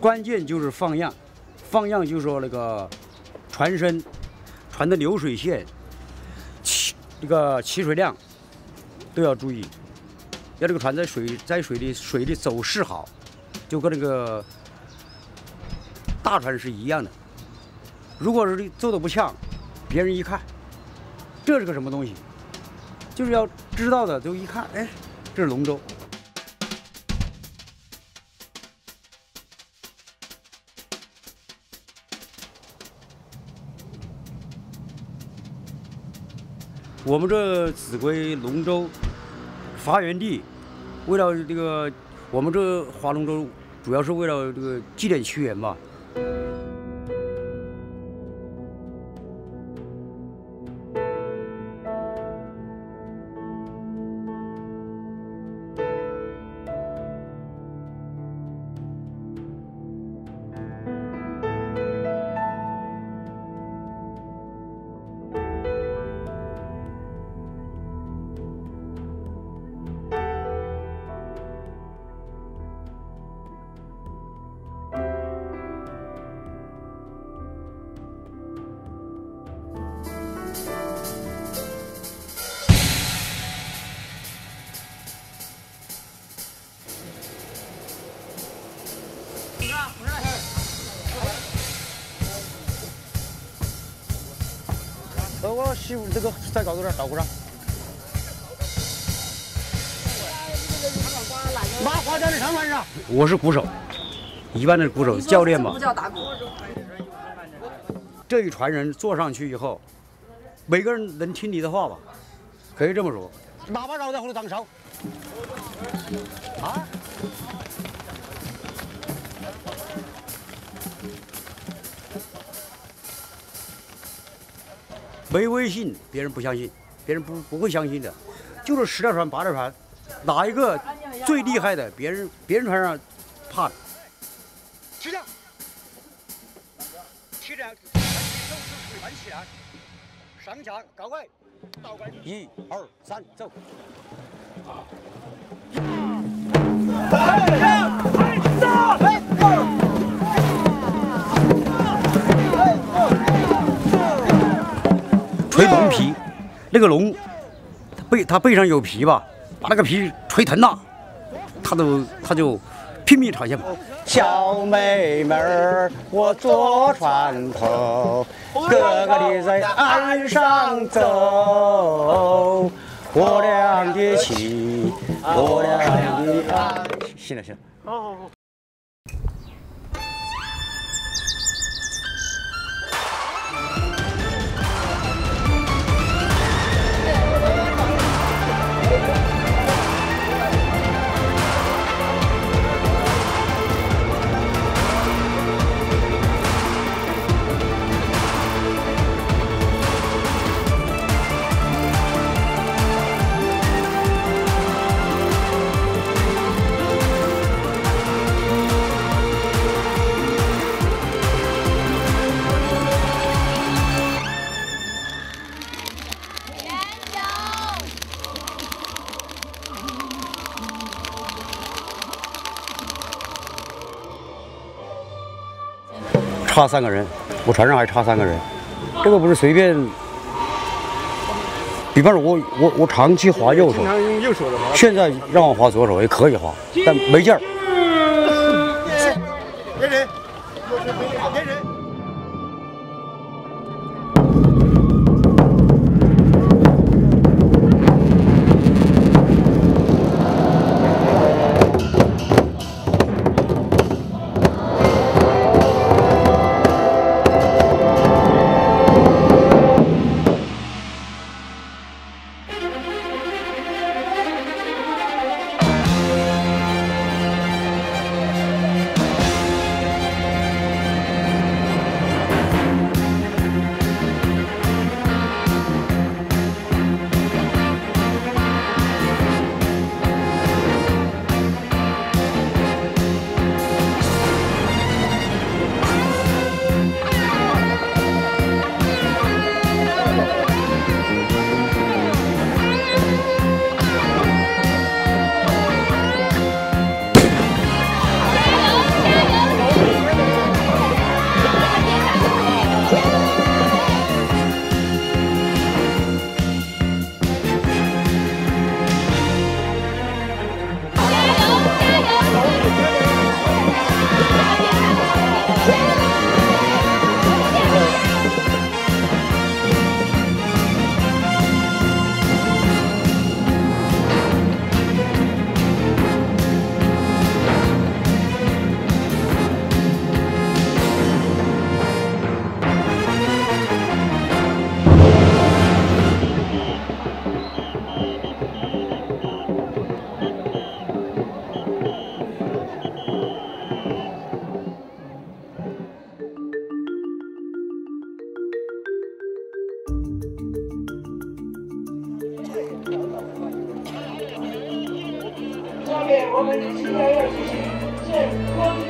关键就是放样，放样就是说那个船身、船的流水线、这个起水量都要注意，要这个船在水里走势好，就跟那个大船是一样的。如果是做的不像，别人一看，这是个什么东西，就是要知道的，就一看，哎，这是龙舟。 我们这秭归龙舟发源地，为了这个，我们这划龙舟主要是为了这个纪念屈原吧。我媳妇这个再高度点，倒鼓上。麻花匠的上船上。我是鼓手，一般的鼓手教练嘛。不叫打鼓。这一船人坐上去以后，每个人能听你的话吧？可以这么说。喇叭绕在后头当哨。啊？ 没微信，别人不相信，别人不会相信的。就是10条船、8条船，哪一个最厉害的，别人船上怕的。起降，起降，手势推翻起来，上墙高位，倒拐，1、2、3，走。吹龙皮，那个龙，它背上有皮吧，把那个皮吹疼了，它就拼命朝前跑。小妹妹儿，我坐船头，哥哥你在岸上走，我俩的情，我俩的爱。行了行了，好。 差3个人，我船上还差3个人，这个不是随便。比方说我长期划右手，现在让我划左手也可以划，但没劲儿。别人，别人。 面我们今天要继续献光。